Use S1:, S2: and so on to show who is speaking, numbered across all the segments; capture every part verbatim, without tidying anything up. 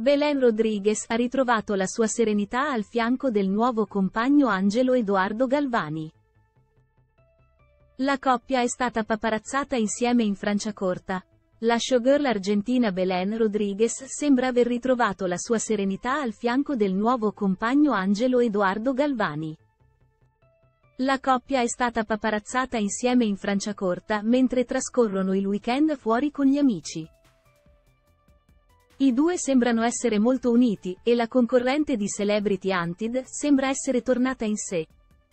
S1: Belén Rodríguez ha ritrovato la sua serenità al fianco del nuovo compagno Angelo Edoardo Galvani. La coppia è stata paparazzata insieme in Franciacorta. La showgirl argentina Belén Rodríguez sembra aver ritrovato la sua serenità al fianco del nuovo compagno Angelo Edoardo Galvani. La coppia è stata paparazzata insieme in Franciacorta mentre trascorrono il weekend fuori con gli amici. I due sembrano essere molto uniti, e la concorrente di Celebrity Hunted sembra essere tornata in sé.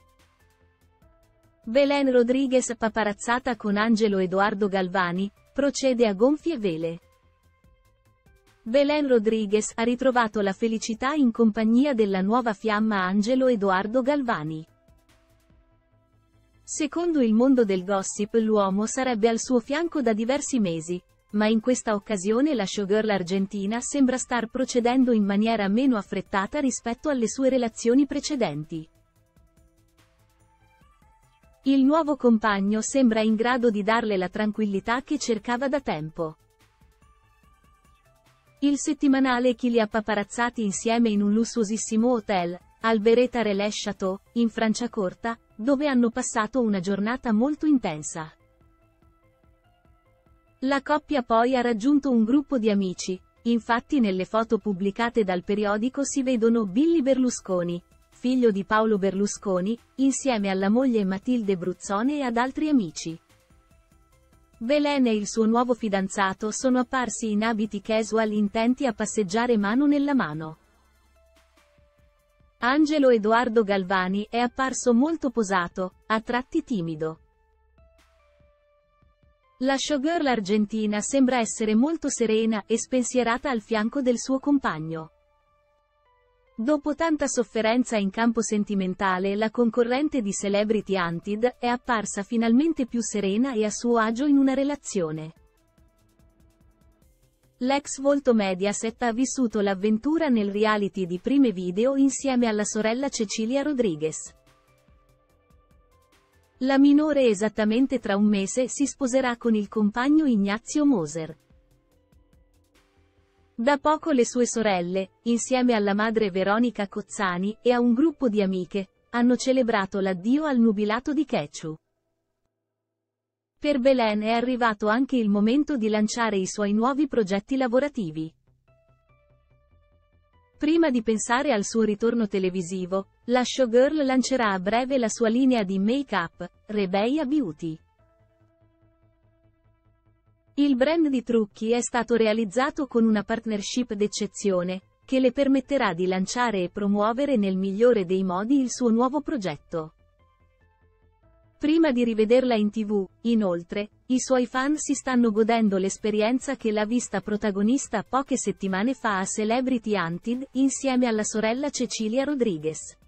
S1: Belén Rodríguez paparazzata con Angelo Edoardo Galvani, procede a gonfie vele. Belén Rodríguez ha ritrovato la felicità in compagnia della nuova fiamma Angelo Edoardo Galvani. Secondo il mondo del gossip l'uomo sarebbe al suo fianco da diversi mesi, ma in questa occasione la showgirl argentina sembra star procedendo in maniera meno affrettata rispetto alle sue relazioni precedenti. Il nuovo compagno sembra in grado di darle la tranquillità che cercava da tempo. Il settimanale Chi li ha paparazzati insieme in un lussuosissimo hotel, Albereta Relais Château, in Franciacorta, dove hanno passato una giornata molto intensa. La coppia poi ha raggiunto un gruppo di amici, infatti nelle foto pubblicate dal periodico si vedono Billy Berlusconi, figlio di Paolo Berlusconi, insieme alla moglie Matilde Bruzzone e ad altri amici. Belén e il suo nuovo fidanzato sono apparsi in abiti casual intenti a passeggiare mano nella mano. Angelo Edoardo Galvani è apparso molto posato, a tratti timido. La showgirl argentina sembra essere molto serena e spensierata al fianco del suo compagno. Dopo tanta sofferenza in campo sentimentale, la concorrente di Celebrity Hunted è apparsa finalmente più serena e a suo agio in una relazione. L'ex volto Mediaset ha vissuto l'avventura nel reality di Prime Video insieme alla sorella Cecilia Rodríguez. La minore esattamente tra un mese si sposerà con il compagno Ignazio Moser. Da poco le sue sorelle, insieme alla madre Veronica Cozzani e a un gruppo di amiche, hanno celebrato l'addio al nubilato di Quechua. Per Belén è arrivato anche il momento di lanciare i suoi nuovi progetti lavorativi. Prima di pensare al suo ritorno televisivo, la showgirl lancerà a breve la sua linea di make-up, Rebeia Beauty. Il brand di trucchi è stato realizzato con una partnership d'eccezione, che le permetterà di lanciare e promuovere nel migliore dei modi il suo nuovo progetto. Prima di rivederla in tivù, inoltre, i suoi fan si stanno godendo l'esperienza che l'ha vista protagonista poche settimane fa a Celebrity Hunted, insieme alla sorella Cecilia Rodríguez.